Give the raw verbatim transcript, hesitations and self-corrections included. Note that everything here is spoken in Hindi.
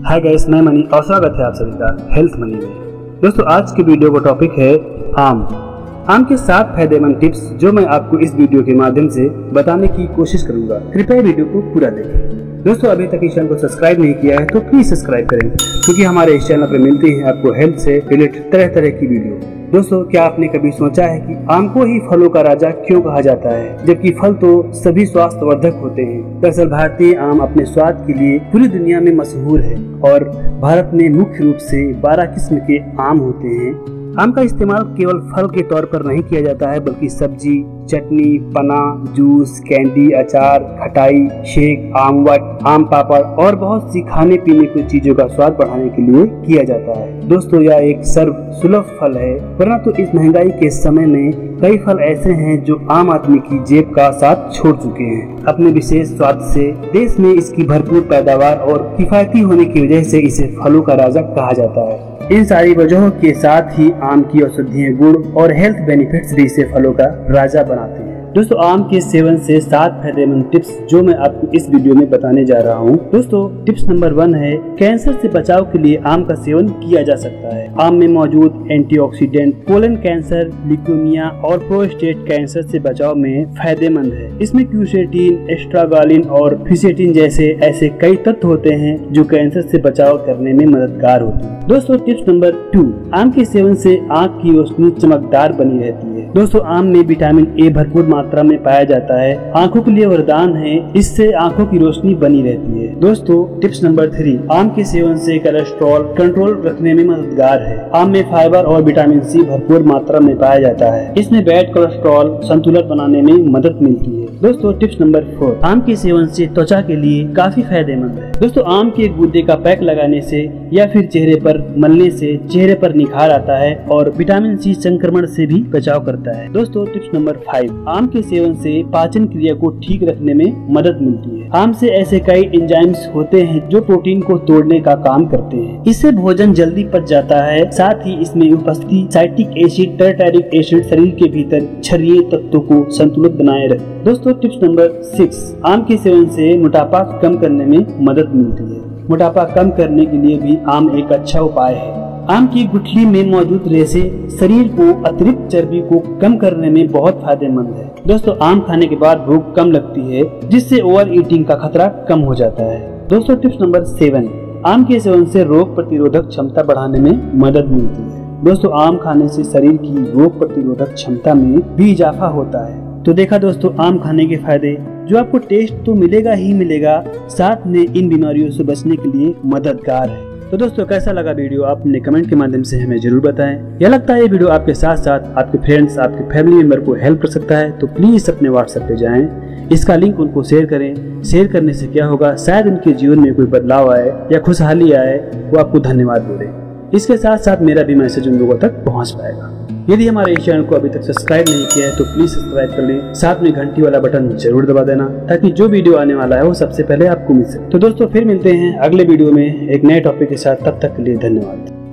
हाय गाइस, मैं मनी और स्वागत है आप सभी का हेल्थ मनी में। दोस्तों आज की वीडियो का टॉपिक है आम आम के सात फायदेमंद टिप्स जो मैं आपको इस वीडियो के माध्यम से बताने की कोशिश करूंगा। कृपया वीडियो को पूरा देखें। दोस्तों अभी तक इस चैनल को सब्सक्राइब नहीं किया है तो प्लीज सब्सक्राइब करें, क्योंकि हमारे इस चैनल पर मिलती है आपको हेल्थ से रिलेटेड तरह तरह की वीडियो। दोस्तों क्या आपने कभी सोचा है कि आम को ही फलों का राजा क्यों कहा जाता है, जबकि फल तो सभी स्वास्थ्यवर्धक होते हैं। दरअसल भारतीय आम अपने स्वाद के लिए पूरी दुनिया में मशहूर है और भारत में मुख्य रूप से बारह किस्म के आम होते हैं। आम का इस्तेमाल केवल फल के तौर पर नहीं किया जाता है, बल्कि सब्जी, चटनी, पना, जूस, कैंडी, अचार, खटाई, शेक, आम वट, आम पापड़ और बहुत सी खाने पीने की चीजों का स्वाद बढ़ाने के लिए किया जाता है। दोस्तों यह एक सर्व सुलभ फल है, वरना तो इस महंगाई के समय में कई फल ऐसे हैं जो आम आदमी की जेब का साथ छोड़ चुके हैं। अपने विशेष स्वाद से देश में इसकी भरपूर पैदावार और किफायती होने की वजह से इसे फलों का राजा कहा जाता है। इन सारी वजहों के साथ ही आम की औषधीय गुण और हेल्थ बेनिफिट्स भी इसे फलों का राजा बनाते हैं। दोस्तों आम के सेवन से सात फायदेमंद टिप्स जो मैं आपको इस वीडियो में बताने जा रहा हूँ। दोस्तों टिप्स नंबर वन है, कैंसर से बचाव के लिए आम का सेवन किया जा सकता है। आम में मौजूद एंटीऑक्सीडेंट कोलन कैंसर, ल्यूकेमिया और प्रोस्टेट कैंसर से बचाव में फायदेमंद है। इसमें क्यूसेटिन, एस्ट्रागालिन और फिसेटिन जैसे ऐसे कई तत्व होते हैं जो कैंसर से बचाव करने में मददगार होते हैं। दोस्तों टिप्स नंबर टू, आम के सेवन से आँख की रोशनी चमकदार बनी रहती है। दोस्तों आम में विटामिन ए भरपूर मात्रा में पाया जाता है, आंखों के लिए वरदान है, इससे आंखों की रोशनी बनी रहती है। दोस्तों टिप्स नंबर थ्री, आम के सेवन से कोलेस्ट्रॉल कंट्रोल रखने में मददगार है। आम में फाइबर और विटामिन सी भरपूर मात्रा में पाया जाता है, इसमें बैड कोलेस्ट्रॉल संतुलन बनाने में मदद मिलती है। दोस्तों टिप्स नंबर फोर, आम के सेवन से त्वचा के लिए काफी फायदेमंद है। दोस्तों आम के गूदे का पैक लगाने से या फिर चेहरे पर मलने से चेहरे पर निखार आता है और विटामिन सी संक्रमण से भी बचाव करता है। दोस्तों टिप्स नंबर फाइव, आम के सेवन से पाचन क्रिया को ठीक रखने में मदद मिलती है। आम से ऐसे कई एंजाइम्स होते हैं जो प्रोटीन को तोड़ने का काम करते हैं, इससे भोजन जल्दी पच जाता है। साथ ही इसमें उपस्थित साइट्रिक एसिड, टर्टारिक एसिड शरीर के भीतर क्षारीय तत्वों को संतुलित बनाए रखते हैं। दोस्तों टिप्स नंबर सिक्स, आम के सेवन से मोटापा कम करने में मदद मिलती है। मोटापा कम करने के लिए भी आम एक अच्छा उपाय है। आम की गुठली में मौजूद रेशे शरीर को अतिरिक्त चर्बी को कम करने में बहुत फायदेमंद है। दोस्तों आम खाने के बाद भूख कम लगती है, जिससे ओवर ईटिंग का खतरा कम हो जाता है। दोस्तों टिप्स नंबर सेवन, आम के सेवन से रोग प्रतिरोधक क्षमता बढ़ाने में मदद मिलती है। दोस्तों आम खाने से शरीर की रोग प्रतिरोधक क्षमता में भी इजाफा होता है। तो देखा दोस्तों आम खाने के फायदे, जो आपको टेस्ट तो मिलेगा ही मिलेगा, साथ में इन बीमारियों से बचने के लिए मददगार है। तो दोस्तों कैसा लगा वीडियो, आप अपने कमेंट के माध्यम से हमें जरूर बताएं। यह लगता है ये वीडियो आपके साथ साथ आपके फ्रेंड्स, आपके फैमिली मेंबर को हेल्प कर सकता है, तो प्लीज अपने व्हाट्सएप पे जाएं, इसका लिंक उनको शेयर करें। शेयर करने से क्या होगा, शायद उनके जीवन में कोई बदलाव आए या खुशहाली आए, वो आपको धन्यवाद बोले। इसके साथ साथ मेरा भी मैसेज उन लोगों तक पहुँच पाएगा। यदि हमारे इस चैनल को अभी तक सब्सक्राइब नहीं किया है तो प्लीज सब्सक्राइब कर लें, साथ में घंटी वाला बटन जरूर दबा देना, ताकि जो वीडियो आने वाला है वो सबसे पहले आपको मिल सके। तो दोस्तों फिर मिलते हैं अगले वीडियो में एक नए टॉपिक के साथ, तब तक के लिए धन्यवाद।